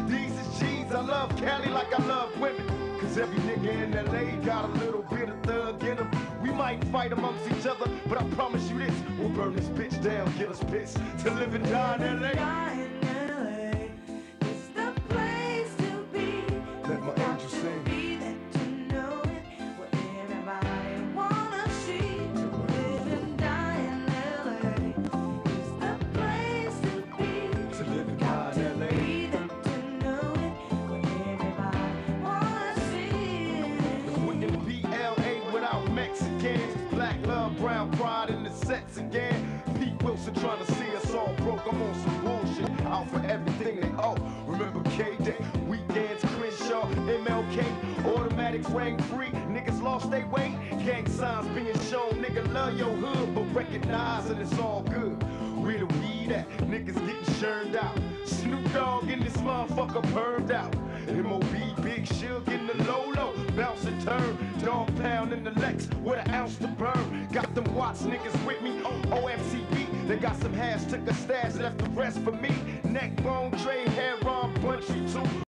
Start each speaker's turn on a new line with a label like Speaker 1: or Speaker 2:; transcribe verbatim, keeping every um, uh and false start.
Speaker 1: D's is G's, I love Cali like I love women. Cause every nigga in L A got a little bit of thug in him. We might fight amongst each other, but I promise you this, we'll burn this bitch down, get us pissed to live and die in L A. Let my angel sing. Black love, brown pride in the sets again. Pete Wilson trying to see us all broke. I'm on some bullshit, out for everything they owe. Remember K-Day, weekends, Crenshaw, M L K, automatics rang free. Niggas lost their way, gang signs being shown. Nigga love your hood, but recognize that it's all good. Where the weed at? Niggas getting churned out. Snoop Dogg in this motherfucker permed out. M O B, Big Shug in the low-low, bounce and turn. Dog pound in the Lex with an ounce to burn. Got them Watts niggas with me on O M C B. They got some hash, took a stash, left the rest for me. Neck bone, trade, hair on, punch you too.